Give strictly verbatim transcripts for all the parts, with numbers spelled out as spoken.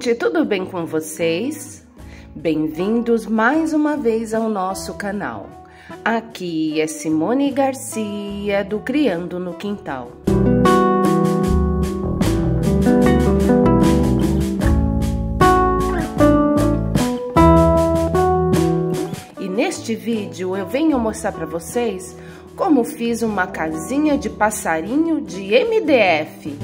gente, tudo bem com vocês? Bem-vindos mais uma vez ao nosso canal. Aqui é Simone Garcia do Criando no Quintal. E neste vídeo eu venho mostrar para vocês como fiz uma casinha de passarinho de M D F.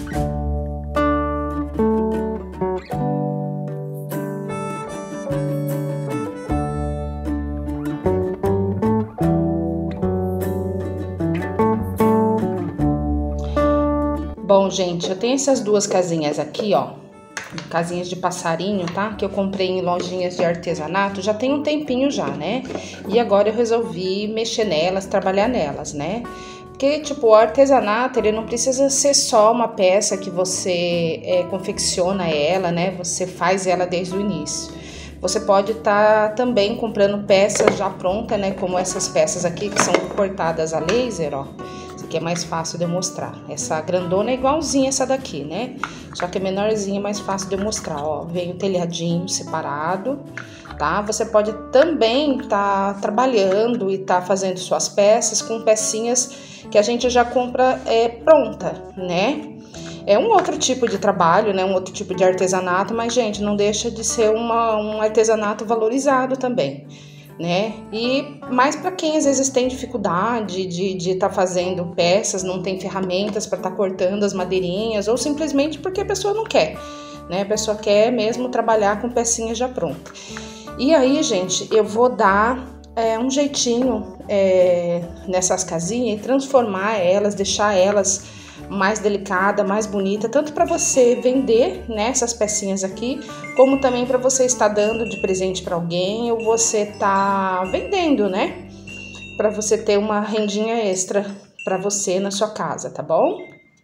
Bom, gente, eu tenho essas duas casinhas aqui, ó, casinhas de passarinho, tá? Que eu comprei em lojinhas de artesanato, já tem um tempinho já, né? E agora eu resolvi mexer nelas, trabalhar nelas, né? Porque, tipo, o artesanato, ele não precisa ser só uma peça que você é, confecciona ela, né? Você faz ela desde o início. Você pode estar tá também comprando peças já prontas, né? Como essas peças aqui, que são cortadas a laser, ó. Que é mais fácil de eu mostrar. Essa grandona é igualzinha essa daqui, né? Só que é menorzinha, mais fácil de eu mostrar, ó. Vem o telhadinho separado, tá? Você pode também tá trabalhando e tá fazendo suas peças com pecinhas que a gente já compra é, pronta, né? É um outro tipo de trabalho, né? Um outro tipo de artesanato, mas, gente, não deixa de ser uma, um artesanato valorizado também, né? E mais para quem às vezes tem dificuldade de de estar tá fazendo peças, não tem ferramentas para estar tá cortando as madeirinhas, ou simplesmente porque a pessoa não quer, né? A pessoa quer mesmo trabalhar com pecinhas já prontas. E aí, gente, eu vou dar é, um jeitinho é, nessas casinhas e transformar elas, deixar elas mais delicada, mais bonita, tanto para você vender, né, essas pecinhas aqui, como também para você estar dando de presente para alguém ou você tá vendendo, né, para você ter uma rendinha extra para você na sua casa, tá bom?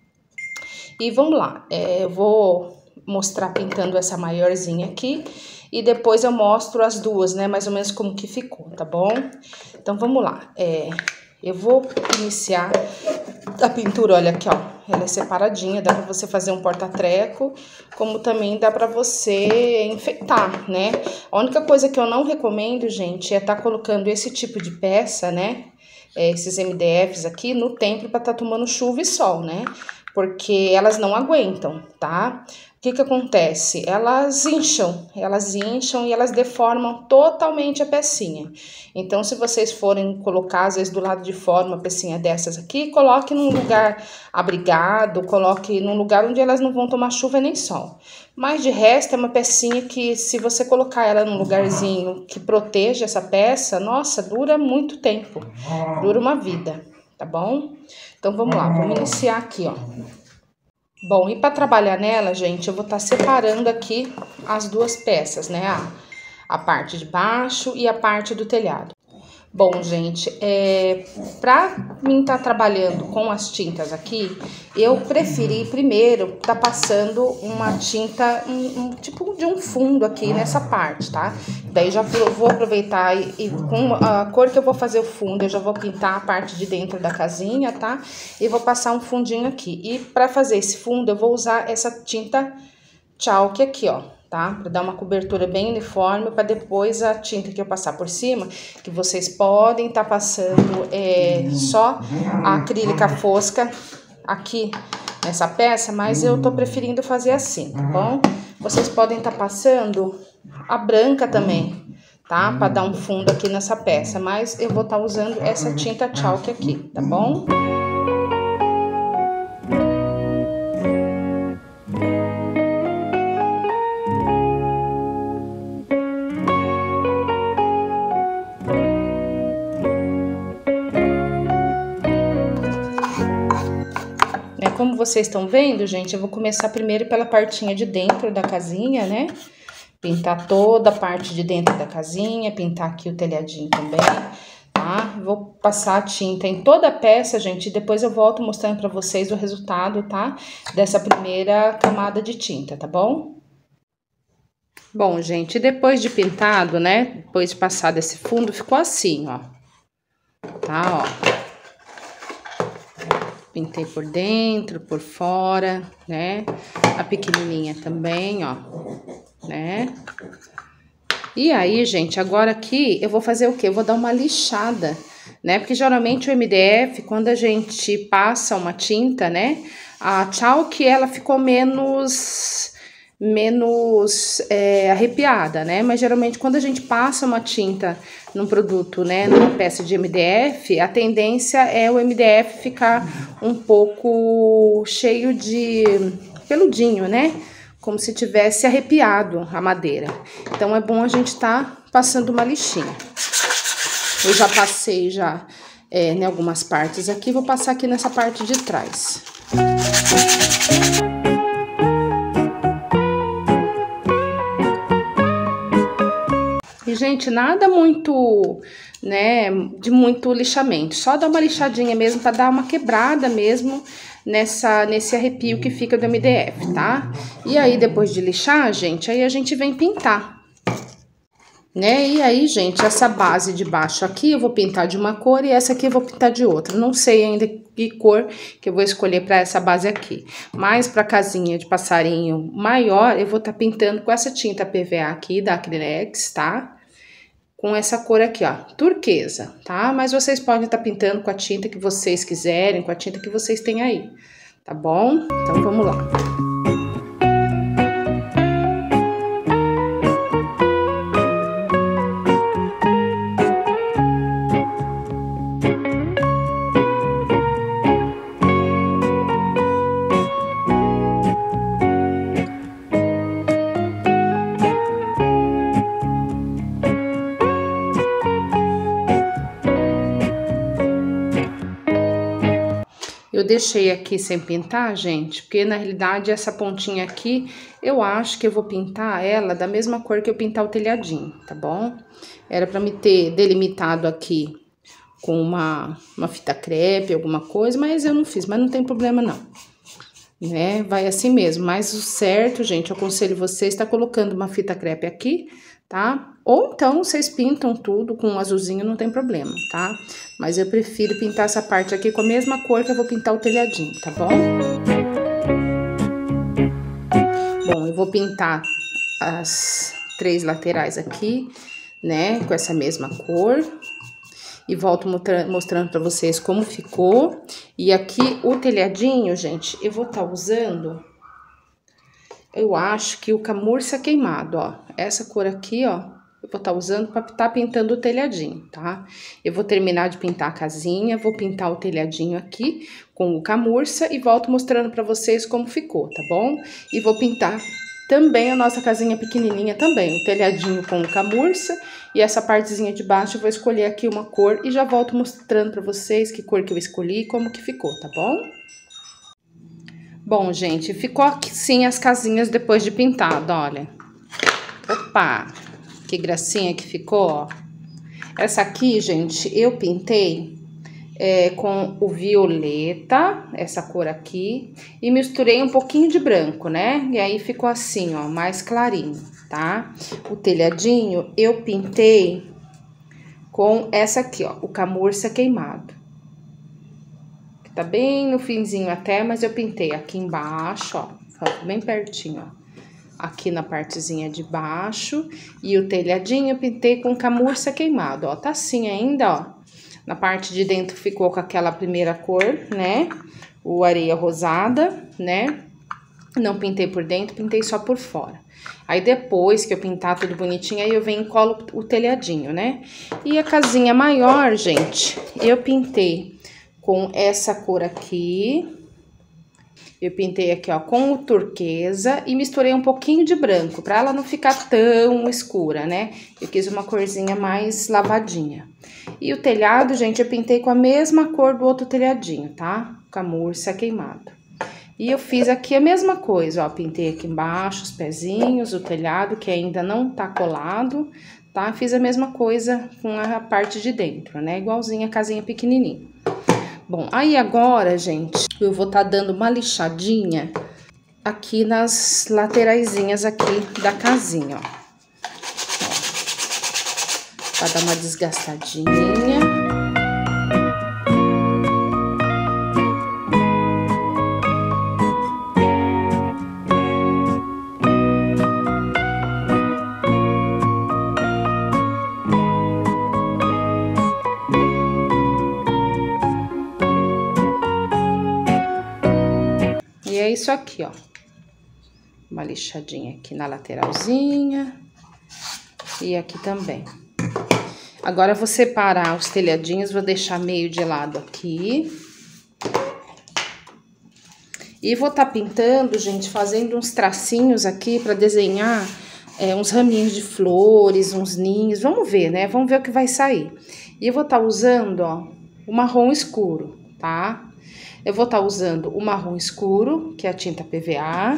E vamos lá, é, eu vou mostrar pintando essa maiorzinha aqui e depois eu mostro as duas, né, mais ou menos como que ficou, tá bom? Então vamos lá, é, eu vou iniciar a pintura, olha aqui, ó. Ela é separadinha, dá pra você fazer um porta-treco, como também dá pra você enfeitar, né? A única coisa que eu não recomendo, gente, é tá colocando esse tipo de peça, né? É, esses M D Fs aqui no templo pra tá tomando chuva e sol, né? Porque elas não aguentam, tá? O que que acontece? Elas incham, elas incham e elas deformam totalmente a pecinha. Então, se vocês forem colocar, às vezes, do lado de fora uma pecinha dessas aqui, coloque num lugar abrigado, coloque num lugar onde elas não vão tomar chuva nem sol. Mas, de resto, é uma pecinha que, se você colocar ela num lugarzinho que proteja essa peça, nossa, dura muito tempo, dura uma vida, tá bom? Então, vamos lá, vamos iniciar aqui, ó. Bom, e para trabalhar nela, gente, eu vou estar tá separando aqui as duas peças, né? A, a parte de baixo e a parte do telhado. Bom, gente, é, para mim estar tá trabalhando com as tintas aqui, eu preferi primeiro tá passando uma tinta, um, um tipo de um fundo aqui nessa parte, tá? Daí já vou aproveitar e, e com a cor que eu vou fazer o fundo, eu já vou pintar a parte de dentro da casinha, tá? E vou passar um fundinho aqui. E para fazer esse fundo, eu vou usar essa tinta chalk aqui, ó. Tá? Para dar uma cobertura bem uniforme, para depois a tinta que eu passar por cima, que vocês podem estar tá passando é, só a acrílica fosca aqui nessa peça, mas eu tô preferindo fazer assim, tá bom? Vocês podem estar tá passando a branca também, tá? Para dar um fundo aqui nessa peça, mas eu vou estar tá usando essa tinta chalk aqui, tá bom? Como vocês estão vendo, gente, eu vou começar primeiro pela partinha de dentro da casinha, né? Pintar toda a parte de dentro da casinha, pintar aqui o telhadinho também, tá? Vou passar a tinta em toda a peça, gente, e depois eu volto mostrando pra vocês o resultado, tá? Dessa primeira camada de tinta, tá bom? Bom, gente, depois de pintado, né? Depois de passado esse fundo, ficou assim, ó. Tá, ó. Pintei por dentro, por fora, né? a pequenininha também, ó, né? E aí, gente, agora aqui eu vou fazer o quê? Eu vou dar uma lixada, né? Porque geralmente o M D F, quando a gente passa uma tinta, né? A chalk, ela ficou menos... menos é, arrepiada, né? Mas geralmente quando a gente passa uma tinta num produto, né, numa peça de M D F, a tendência é o M D F ficar um pouco cheio de peludinho, né? Como se tivesse arrepiado a madeira. Então é bom a gente tá passando uma lixinha. Eu já passei já é, em algumas partes aqui, vou passar aqui nessa parte de trás. E, gente, nada muito, né, de muito lixamento. Só dar uma lixadinha mesmo para dar uma quebrada mesmo nessa, nesse arrepio que fica do M D F, tá? E aí, depois de lixar, gente, aí a gente vem pintar, né? E aí, gente, essa base de baixo aqui eu vou pintar de uma cor e essa aqui eu vou pintar de outra. Não sei ainda que cor que eu vou escolher para essa base aqui. Mas para casinha de passarinho maior, eu vou estar tá pintando com essa tinta P V A aqui da Acrylex, tá? Com essa cor aqui, ó, turquesa, tá? Mas vocês podem estar tá pintando com a tinta que vocês quiserem, com a tinta que vocês têm aí, tá bom? Então, vamos lá. Eu deixei aqui sem pintar, gente, porque na realidade essa pontinha aqui, eu acho que eu vou pintar ela da mesma cor que eu pintar o telhadinho, tá bom? Era pra me ter delimitado aqui com uma, uma fita crepe, alguma coisa, mas eu não fiz, mas não tem problema não, né? Vai assim mesmo, mas o certo, gente, eu aconselho vocês estar colocando uma fita crepe aqui, tá? Ou então, vocês pintam tudo com um azulzinho, não tem problema, tá? Mas eu prefiro pintar essa parte aqui com a mesma cor que eu vou pintar o telhadinho, tá bom? Bom, eu vou pintar as três laterais aqui, né? Com essa mesma cor. E volto mostrando pra vocês como ficou. E aqui, o telhadinho, gente, eu vou estar usando... Eu acho que o camurça queimado, ó. Essa cor aqui, ó. Eu vou estar usando para estar pintando o telhadinho, tá? Eu vou terminar de pintar a casinha, vou pintar o telhadinho aqui com o camurça e volto mostrando para vocês como ficou, tá bom? E vou pintar também a nossa casinha pequenininha também, o telhadinho com o camurça e essa partezinha de baixo eu vou escolher aqui uma cor e já volto mostrando para vocês que cor que eu escolhi e como que ficou, tá bom? Bom, gente, ficou assim as casinhas depois de pintado, olha. Opa! Que gracinha que ficou, ó. Essa aqui, gente, eu pintei é, com o violeta, essa cor aqui, e misturei um pouquinho de branco, né? E aí ficou assim, ó, mais clarinho, tá? O telhadinho eu pintei com essa aqui, ó, o camurça queimado. Tá bem no finzinho até, mas eu pintei aqui embaixo, ó, bem pertinho, ó. Aqui na partezinha de baixo, e o telhadinho eu pintei com camurça queimado, ó, tá assim ainda, ó. Na parte de dentro ficou com aquela primeira cor, né, o areia rosada, né. Não pintei por dentro, pintei só por fora. Aí depois que eu pintar tudo bonitinho, aí eu venho e colo o telhadinho, né. E a casinha maior, gente, eu pintei com essa cor aqui. Eu pintei aqui, ó, com o turquesa e misturei um pouquinho de branco, pra ela não ficar tão escura, né? Eu quis uma corzinha mais lavadinha. E o telhado, gente, eu pintei com a mesma cor do outro telhadinho, tá? Camurça queimado. E eu fiz aqui a mesma coisa, ó, pintei aqui embaixo os pezinhos, o telhado, que ainda não tá colado, tá? Fiz a mesma coisa com a parte de dentro, né? Igualzinha a casinha pequenininha. Bom, aí agora, gente, eu vou tá dando uma lixadinha aqui nas lateraisinhas aqui da casinha, ó. Ó, pra dar uma desgastadinha. isso aqui, ó. Uma lixadinha aqui na lateralzinha. E aqui também. Agora, eu vou separar os telhadinhos, vou deixar meio de lado aqui. E vou tá pintando, gente, fazendo uns tracinhos aqui pra desenhar é, uns raminhos de flores, uns ninhos. Vamos ver, né? Vamos ver o que vai sair. E eu vou tá usando, ó, o marrom escuro, tá? Eu vou tá usando o marrom escuro, que é a tinta P V A.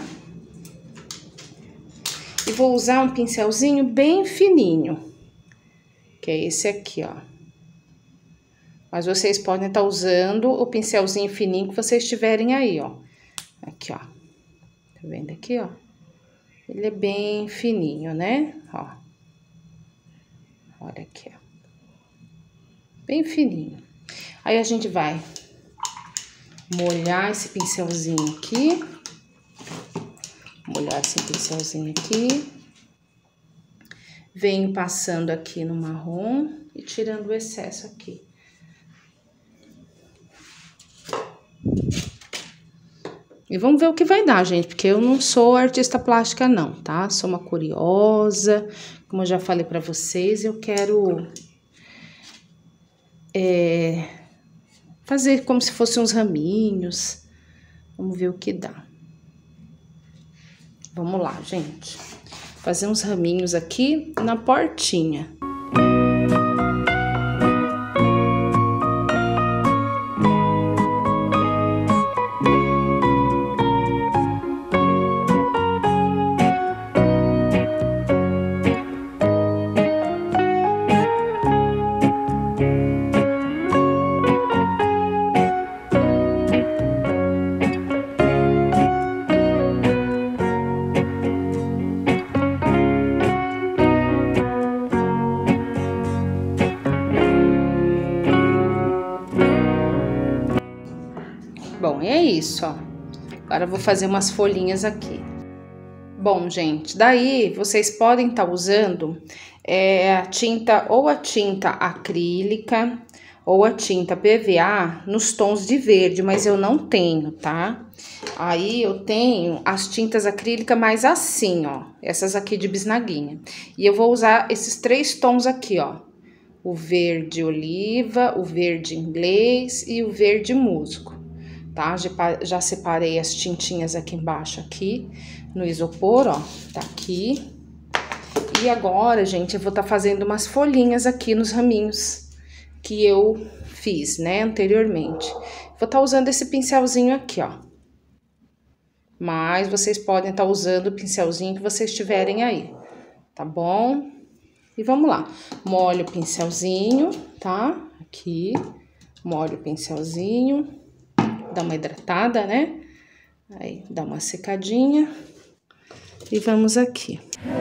E vou usar um pincelzinho bem fininho, que é esse aqui, ó. Mas vocês podem estar usando o pincelzinho fininho que vocês tiverem aí, ó. Aqui, ó. Tá vendo aqui, ó? Ele é bem fininho, né? Ó. Olha aqui, ó. Bem fininho. Aí, a gente vai molhar esse pincelzinho aqui. Molhar esse pincelzinho aqui. Venho passando aqui no marrom e tirando o excesso aqui. E vamos ver o que vai dar, gente, porque eu não sou artista plástica não, tá? Sou uma curiosa, como eu já falei pra vocês, eu quero é, fazer como se fossem uns raminhos. Vamos ver o que dá. Vamos lá, gente. Fazer uns raminhos aqui na portinha. Bom, é isso, ó. Agora eu vou fazer umas folhinhas aqui. Bom, gente, daí vocês podem estar usando é, a tinta, ou a tinta acrílica, ou a tinta P V A nos tons de verde, mas eu não tenho, tá? Aí eu tenho as tintas acrílicas mais assim, ó. Essas aqui de bisnaguinha. E eu vou usar esses três tons aqui, ó. O verde oliva, o verde inglês e o verde musgo. Tá? Já, já separei as tintinhas aqui embaixo, aqui, no isopor, ó, tá aqui. E agora, gente, eu vou tá fazendo umas folhinhas aqui nos raminhos que eu fiz, né, anteriormente. Vou tá usando esse pincelzinho aqui, ó. Mas vocês podem tá usando o pincelzinho que vocês tiverem aí, tá bom? E vamos lá. Molho o pincelzinho, tá? Aqui, molho o pincelzinho. Dá uma hidratada, né? Aí, dá uma secadinha. E vamos aqui.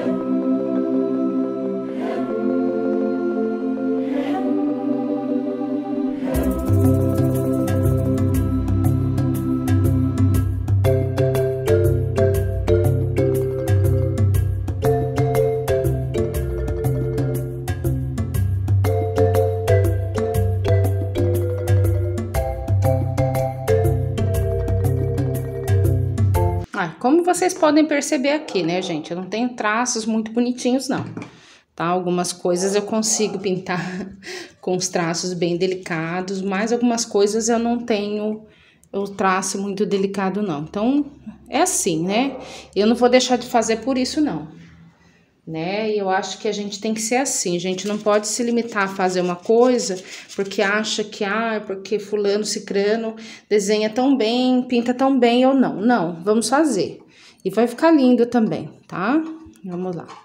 Como vocês podem perceber aqui, né, gente? Eu não tenho traços muito bonitinhos, não. Tá? Algumas coisas eu consigo pintar com os traços bem delicados, mas algumas coisas eu não tenho o traço muito delicado, não. Então, é assim, né? Eu não vou deixar de fazer por isso, não. Né? E eu acho que a gente tem que ser assim, a gente não pode se limitar a fazer uma coisa porque acha que, ah, porque fulano, cicrano desenha tão bem, pinta tão bem ou não. Não, vamos fazer. E vai ficar lindo também, tá? Vamos lá.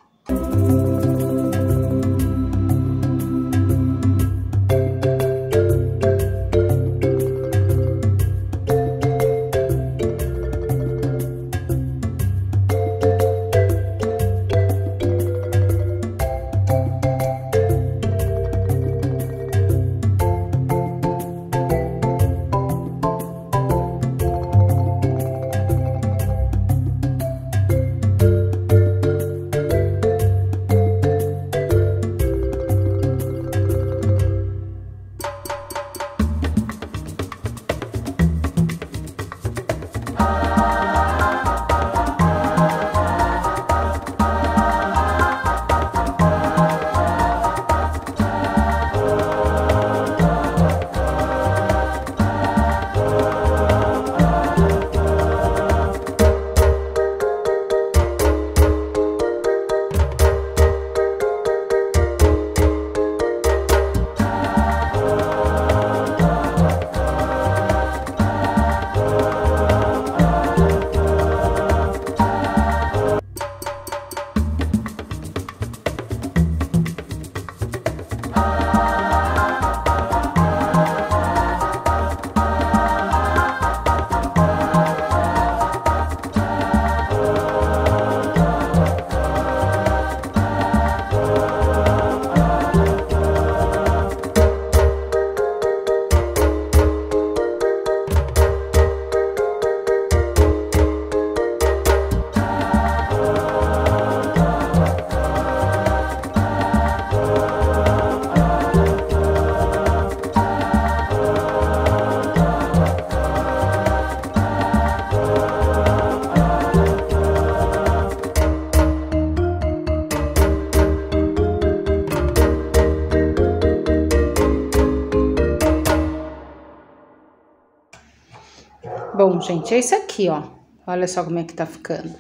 Bom, gente, é isso aqui, ó. Olha só como é que tá ficando.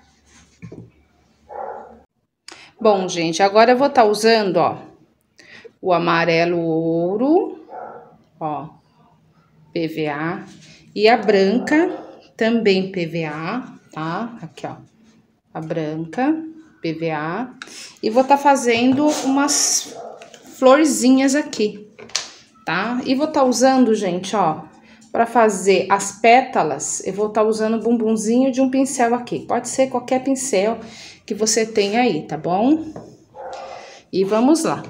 Bom, gente, agora eu vou estar usando, ó, o amarelo ouro, ó, P V A, e a branca, também P V A, tá? Aqui, ó, a branca, P V A, e vou estar fazendo umas florzinhas aqui, tá? E vou estar usando, gente, ó, para fazer as pétalas, eu vou estar usando o bumbumzinho de um pincel aqui. Pode ser qualquer pincel que você tenha aí, tá bom? E vamos lá.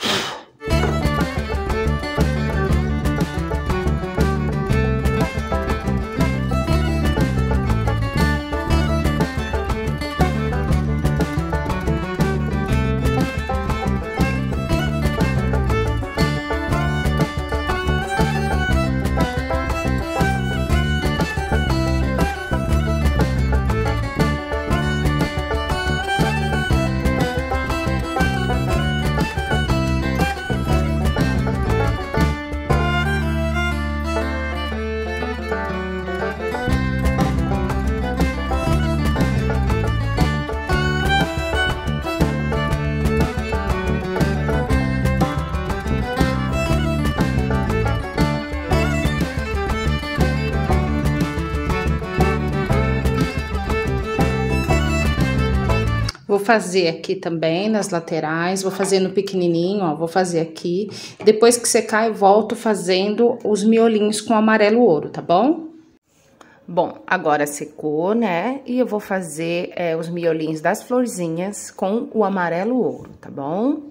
Vou fazer aqui também nas laterais, vou fazer no pequenininho, ó, vou fazer aqui. Depois que secar, eu volto fazendo os miolinhos com amarelo ouro, tá bom? Bom, agora secou, né? E eu vou fazer é, os miolinhos das florzinhas com o amarelo ouro, tá bom?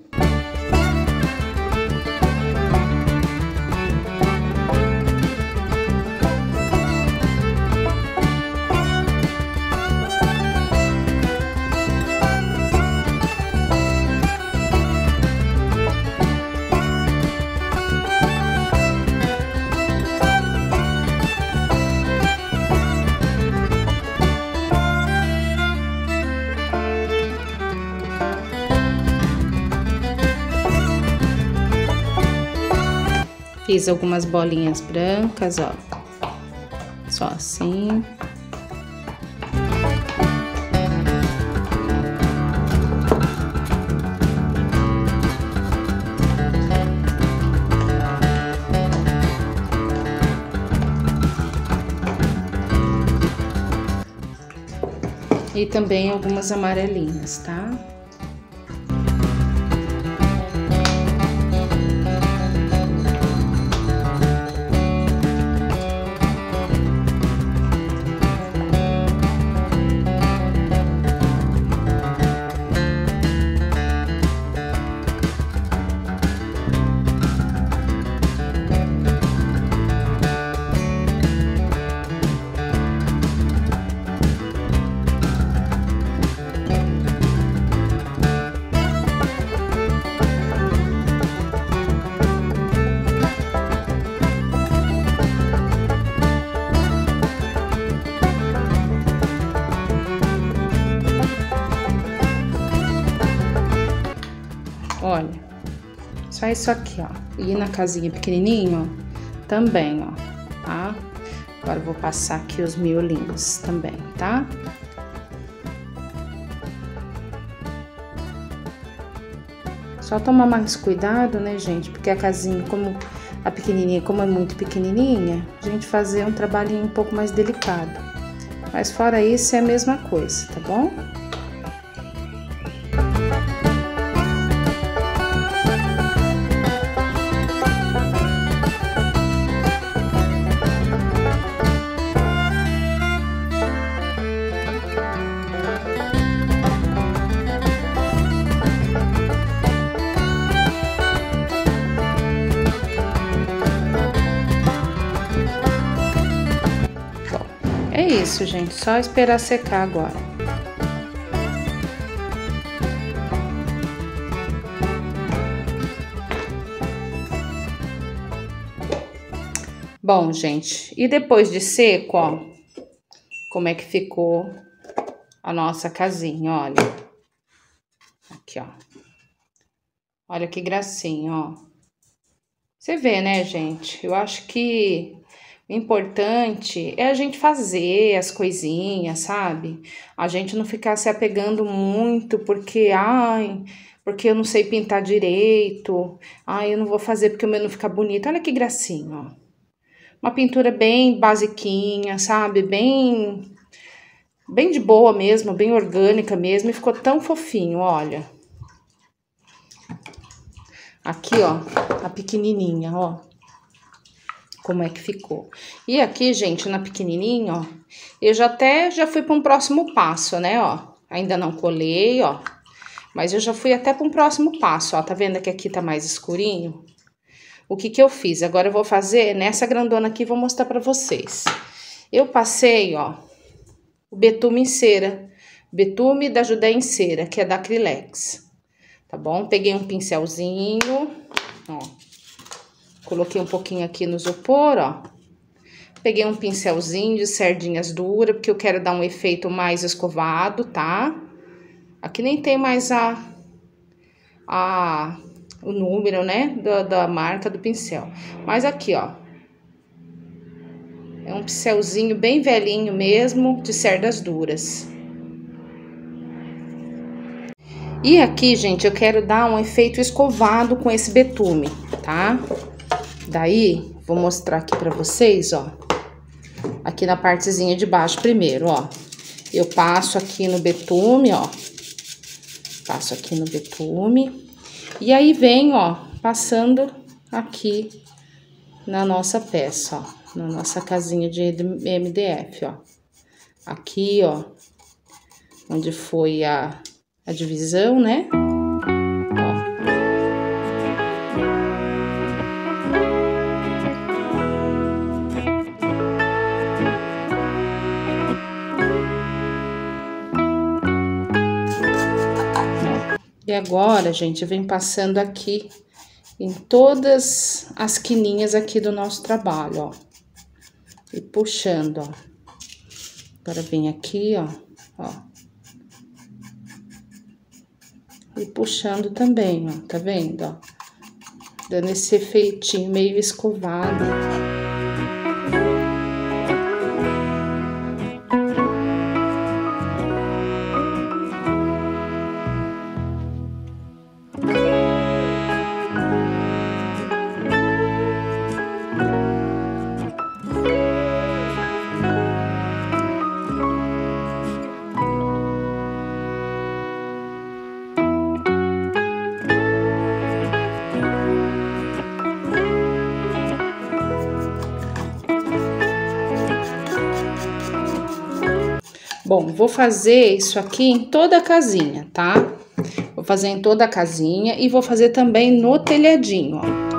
Fiz algumas bolinhas brancas, ó. Só assim. E também algumas amarelinhas, tá? Olha, só isso aqui, ó. E na casinha pequenininho, ó, também, ó, tá? Agora eu vou passar aqui os miolinhos também, tá? Só tomar mais cuidado, né, gente? Porque a casinha, como a pequenininha, como é muito pequenininha, a gente fazer um trabalhinho um pouco mais delicado. Mas fora isso, é a mesma coisa, tá bom? É isso, gente, só esperar secar agora. Bom, gente, e depois de seco, ó, como é que ficou a nossa casinha, olha. Aqui, ó. Olha que gracinha, ó. Você vê, né, gente? Eu acho que O importante é a gente fazer as coisinhas, sabe? A gente não ficar se apegando muito porque, ai, porque eu não sei pintar direito, ai, eu não vou fazer porque o meu não fica bonito. Olha que gracinha, ó. Uma pintura bem basiquinha, sabe? Bem, bem de boa mesmo, bem orgânica mesmo, e ficou tão fofinho, olha. Aqui, ó, a pequenininha, ó. Como é que ficou. E aqui, gente, na pequenininha, ó, eu já até já fui para um próximo passo, né, ó. Ainda não colei, ó, mas eu já fui até para um próximo passo, ó. Tá vendo que aqui tá mais escurinho? O que que eu fiz? Agora eu vou fazer nessa grandona aqui, vou mostrar para vocês. Eu passei, ó, o betume em cera, betume da Judéia em cera, que é da Acrylex, tá bom? Peguei um pincelzinho, ó. Coloquei um pouquinho aqui no isopor, ó. Peguei um pincelzinho de sardinhas duras, porque eu quero dar um efeito mais escovado, tá? Aqui nem tem mais a, a, o número, né, da, da marca do pincel. Mas aqui, ó. É um pincelzinho bem velhinho mesmo, de cerdas duras. E aqui, gente, eu quero dar um efeito escovado com esse betume, tá? Daí, vou mostrar aqui pra vocês, ó. Aqui na partezinha de baixo primeiro, ó. Eu passo aqui no betume, ó. Passo aqui no betume. E aí, vem, ó, passando aqui na nossa peça, ó. Na nossa casinha de M D F, ó. Aqui, ó. Onde foi a, a divisão, né? E agora, gente, eu venho passando aqui em todas as quininhas aqui do nosso trabalho, ó. E puxando, ó. Agora vem aqui, ó, ó. E puxando também, ó, tá vendo, ó? Dando esse efeitinho meio escovado. Bom, vou fazer isso aqui em toda a casinha, tá? Vou fazer em toda a casinha e vou fazer também no telhadinho, ó.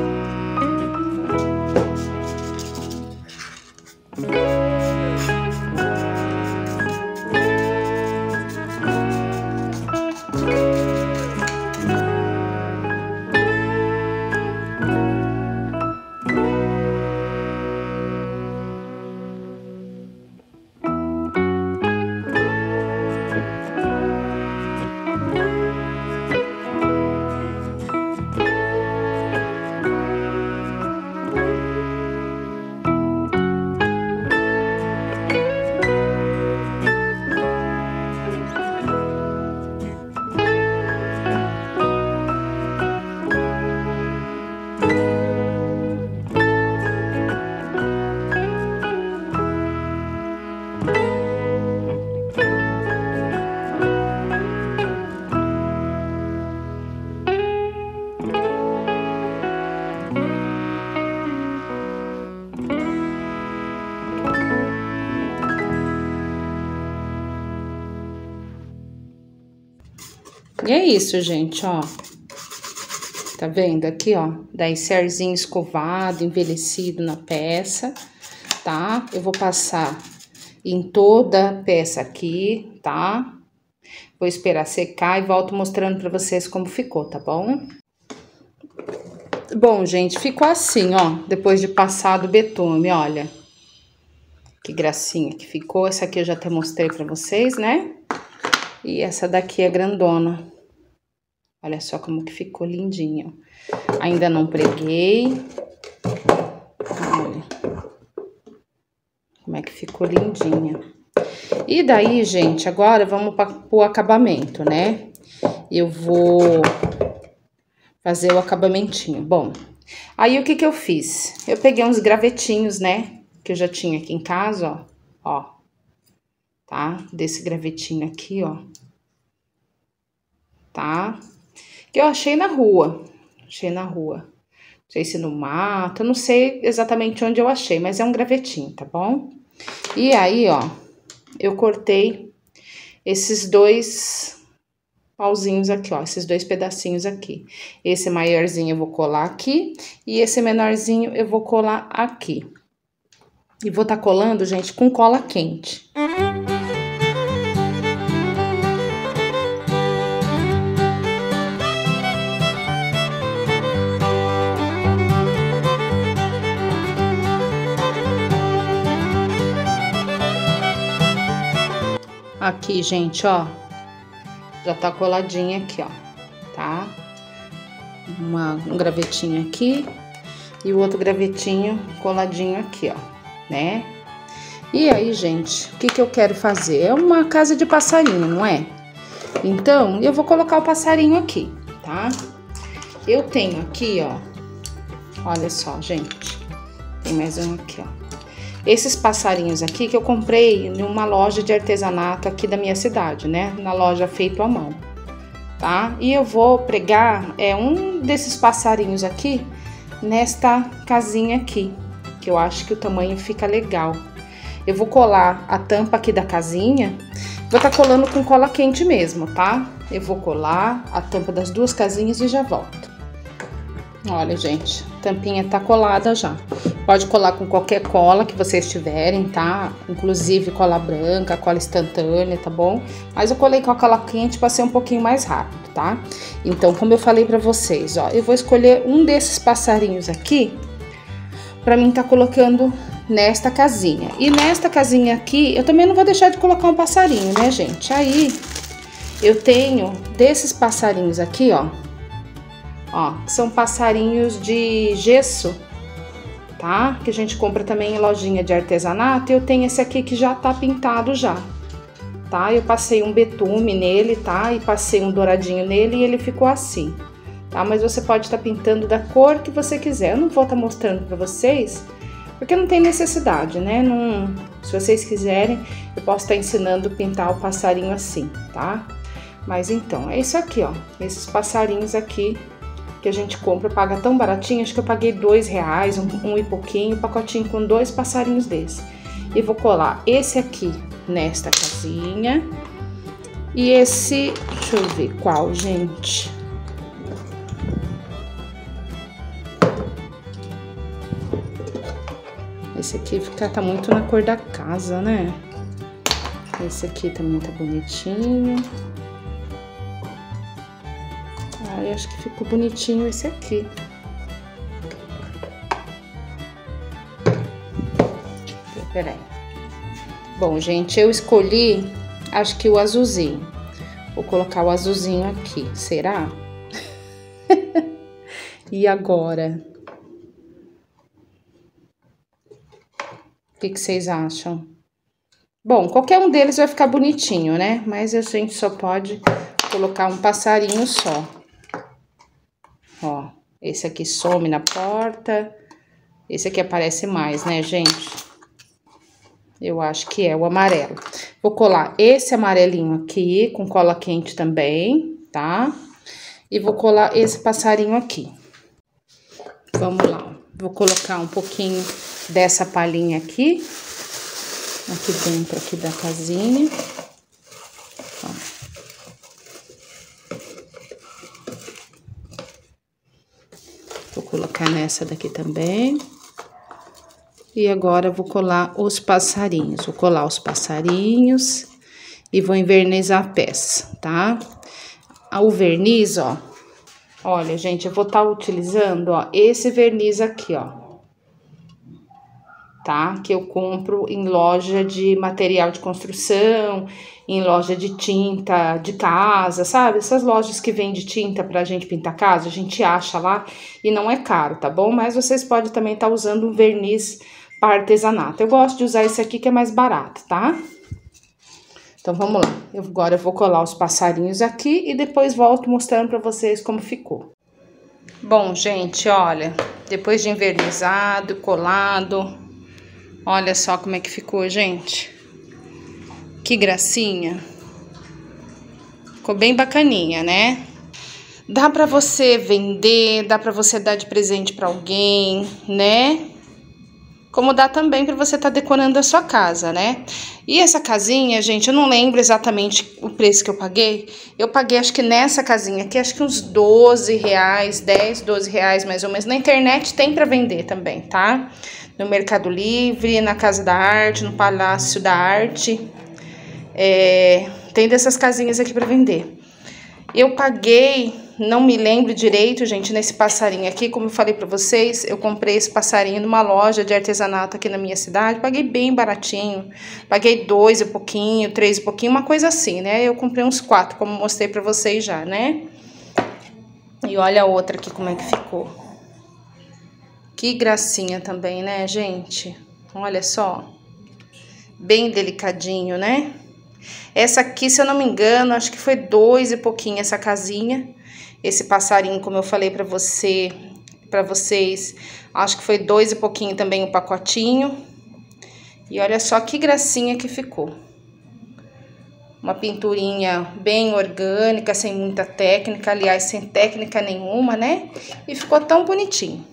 E é isso, gente, ó. Tá vendo aqui, ó? Da encerzinho escovado, envelhecido na peça, tá? Eu vou passar em toda a peça aqui, tá? Vou esperar secar e volto mostrando pra vocês como ficou, tá bom? Bom, gente, ficou assim, ó. Depois de passar do betume, olha. Que gracinha que ficou. Essa aqui eu já até mostrei pra vocês, né? E essa daqui é grandona. Olha só como que ficou lindinho. Ainda não preguei. Olha. como é que ficou lindinha. E daí, gente, agora vamos para o acabamento, né? Eu vou fazer o acabamentinho. Bom, aí o que que eu fiz? Eu peguei uns gravetinhos, né? Que eu já tinha aqui em casa, ó. Ó. Tá? Desse gravetinho aqui, ó. Tá? Que eu achei na rua. Achei na rua. Não sei se no mato, eu não sei exatamente onde eu achei, mas é um gravetinho, tá bom? E aí, ó, eu cortei esses dois pauzinhos aqui, ó, esses dois pedacinhos aqui. Esse maiorzinho eu vou colar aqui e esse menorzinho eu vou colar aqui. E vou tá colando, gente, com cola quente. Aqui, gente, ó, já tá coladinha aqui, ó, tá? Uma, um gravetinho aqui e o outro gravetinho coladinho aqui, ó, né? E aí, gente, o que que eu quero fazer? É uma casa de passarinho, não é? Então, eu vou colocar o passarinho aqui, tá? Eu tenho aqui, ó, olha só, gente, tem mais um aqui, ó. Esses passarinhos aqui que eu comprei em uma loja de artesanato aqui da minha cidade, né? Na loja Feito à Mão, tá? E eu vou pregar é, um desses passarinhos aqui nesta casinha aqui, que eu acho que o tamanho fica legal. Eu vou colar a tampa aqui da casinha, vou tá colando com cola quente mesmo, tá? Eu vou colar a tampa das duas casinhas e já volto. Olha, gente, a tampinha tá colada já. Pode colar com qualquer cola que vocês tiverem, tá? Inclusive cola branca, cola instantânea, tá bom? Mas eu colei com a cola quente para ser um pouquinho mais rápido, tá? Então, como eu falei pra vocês, ó, eu vou escolher um desses passarinhos aqui pra mim tá colocando nesta casinha. E nesta casinha aqui, eu também não vou deixar de colocar um passarinho, né, gente? Aí, eu tenho desses passarinhos aqui, ó. Ó, são passarinhos de gesso, tá? Que a gente compra também em lojinha de artesanato. E eu tenho esse aqui que já tá pintado já, tá? Eu passei um betume nele, tá? E passei um douradinho nele e ele ficou assim, tá? Mas você pode estar pintando da cor que você quiser. Eu não vou estar mostrando pra vocês, porque não tem necessidade, né? Não, se vocês quiserem, eu posso estar ensinando a pintar o passarinho assim, tá? Mas então, é isso aqui, ó. Esses passarinhos aqui que a gente compra, paga tão baratinho, acho que eu paguei dois reais, um, um e pouquinho, um pacotinho com dois passarinhos desse. E vou colar esse aqui nesta casinha e esse, deixa eu ver qual, gente. Esse aqui fica, tá muito na cor da casa, né? Esse aqui também tá bonitinho. Ai, acho que ficou bonitinho esse aqui. Peraí. Bom, gente, eu escolhi, acho que o azulzinho. Vou colocar o azulzinho aqui, será? E agora? O que que vocês acham? Bom, qualquer um deles vai ficar bonitinho, né? Mas a gente só pode colocar um passarinho só. Ó, esse aqui some na porta. Esse aqui aparece mais, né, gente? Eu acho que é o amarelo. Vou colar esse amarelinho aqui com cola quente também, tá? E vou colar esse passarinho aqui. Vamos lá. Vou colocar um pouquinho dessa palhinha aqui. Aqui dentro aqui da casinha. Ó. Vou colocar nessa daqui também. E agora eu vou colar os passarinhos. Vou colar os passarinhos e vou envernizar a peça, tá? O verniz, ó. Olha, gente, eu vou estar utilizando, ó, esse verniz aqui, ó. Tá? Que eu compro em loja de material de construção, em loja de tinta de casa, sabe? Essas lojas que vendem tinta pra gente pintar casa, a gente acha lá e não é caro, tá bom? Mas vocês podem também estar usando um verniz para artesanato. Eu gosto de usar esse aqui que é mais barato, tá? Então, vamos lá. Eu, agora eu vou colar os passarinhos aqui e depois volto mostrando pra vocês como ficou. Bom, gente, olha, depois de envernizado, colado, olha só como é que ficou, gente. Que gracinha. Ficou bem bacaninha, né? Dá pra você vender, dá pra você dar de presente pra alguém, né? Como dá também pra você tá decorando a sua casa, né? E essa casinha, gente, eu não lembro exatamente o preço que eu paguei. Eu paguei, acho que nessa casinha aqui, acho que uns doze reais, dez, doze reais mais ou menos. Na internet tem pra vender também, tá? No Mercado Livre, na Casa da Arte, no Palácio da Arte. É, tem dessas casinhas aqui pra vender. Eu paguei, não me lembro direito, gente, nesse passarinho aqui, como eu falei pra vocês, eu comprei esse passarinho numa loja de artesanato aqui na minha cidade, paguei bem baratinho, paguei dois e pouquinho, três e pouquinho, uma coisa assim, né? Eu comprei uns quatro, como mostrei pra vocês já, né? E olha a outra aqui como é que ficou. Que gracinha também, né, gente? Olha só. Bem delicadinho, né? Essa aqui, se eu não me engano, acho que foi dois e pouquinho essa casinha. Esse passarinho, como eu falei pra você, pra vocês, acho que foi dois e pouquinho também o pacotinho. E olha só que gracinha que ficou. Uma pinturinha bem orgânica, sem muita técnica, aliás, sem técnica nenhuma, né? E ficou tão bonitinho.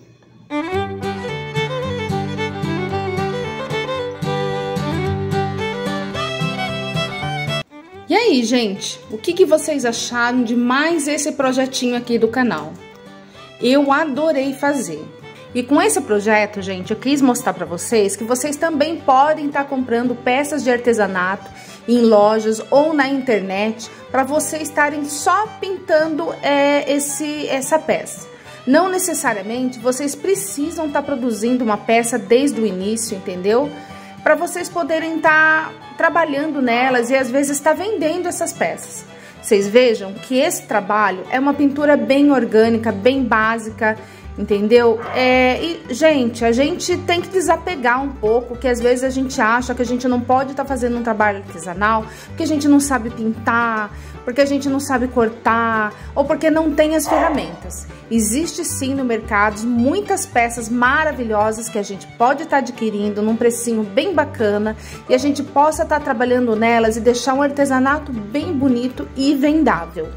E aí, gente, o que que vocês acharam de mais esse projetinho aqui do canal? Eu adorei fazer. E com esse projeto, gente, eu quis mostrar pra vocês que vocês também podem estar comprando peças de artesanato em lojas ou na internet para vocês estarem só pintando é, esse, essa peça. Não necessariamente vocês precisam estar produzindo uma peça desde o início, entendeu? Para vocês poderem estar trabalhando nelas e às vezes estar vendendo essas peças. Vocês vejam que esse trabalho é uma pintura bem orgânica, bem básica, entendeu? É, e, gente, a gente tem que desapegar um pouco, que às vezes a gente acha que a gente não pode estar fazendo um trabalho artesanal porque a gente não sabe pintar, porque a gente não sabe cortar ou porque não tem as ferramentas. Existe sim no mercado muitas peças maravilhosas que a gente pode estar adquirindo num precinho bem bacana e a gente possa estar trabalhando nelas e deixar um artesanato bem bonito e vendável.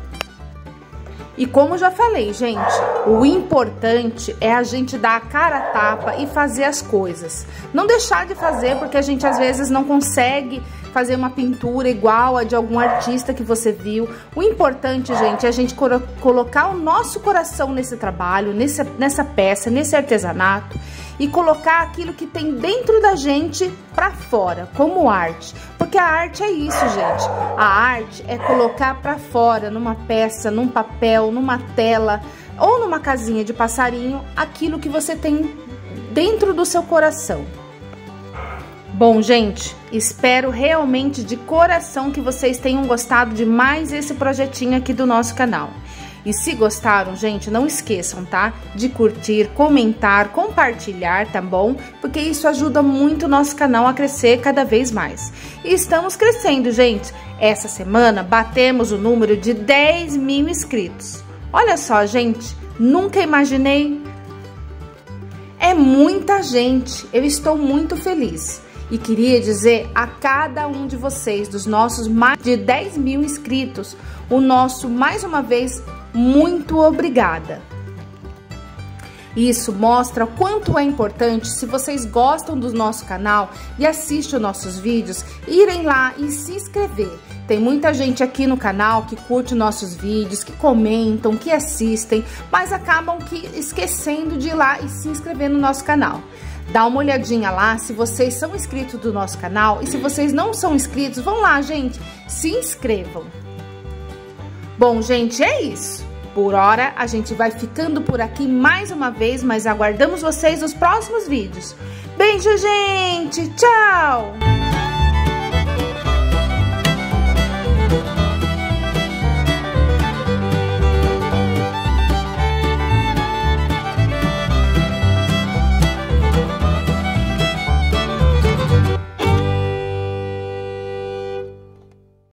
E como já falei, gente, o importante é a gente dar a cara a tapa e fazer as coisas. Não deixar de fazer porque a gente às vezes não consegue fazer uma pintura igual a de algum artista que você viu. O importante, gente, é a gente colocar o nosso coração nesse trabalho, nesse, nessa peça, nesse artesanato e colocar aquilo que tem dentro da gente pra fora, como arte. Porque a arte é isso, gente. A arte é colocar pra fora, numa peça, num papel, numa tela ou numa casinha de passarinho, aquilo que você tem dentro do seu coração. Bom, gente, espero realmente de coração que vocês tenham gostado de mais esse projetinho aqui do nosso canal. E se gostaram, gente, não esqueçam, tá? De curtir, comentar, compartilhar, tá bom? Porque isso ajuda muito o nosso canal a crescer cada vez mais. E estamos crescendo, gente. Essa semana batemos o número de dez mil inscritos. Olha só, gente, nunca imaginei. É muita gente, eu estou muito feliz. E queria dizer a cada um de vocês, dos nossos mais de dez mil inscritos, o nosso, mais uma vez, muito obrigada. Isso mostra o quanto é importante, se vocês gostam do nosso canal e assistem os nossos vídeos, irem lá e se inscrever. Tem muita gente aqui no canal que curte nossos vídeos, que comentam, que assistem, mas acabam que esquecendo de ir lá e se inscrever no nosso canal. Dá uma olhadinha lá se vocês são inscritos do nosso canal e se vocês não são inscritos, vão lá, gente, se inscrevam. Bom, gente, é isso. Por hora, a gente vai ficando por aqui mais uma vez, mas aguardamos vocês nos próximos vídeos. Beijo, gente! Tchau!